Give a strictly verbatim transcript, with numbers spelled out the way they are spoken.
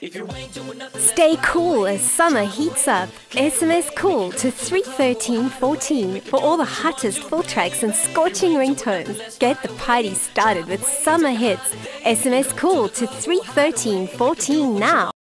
Stay cool as summer heats up. S M S COOL to three thirteen fourteen for all the hottest full tracks and scorching ringtones. Get the party started with summer hits. S M S COOL to three thirteen fourteen now.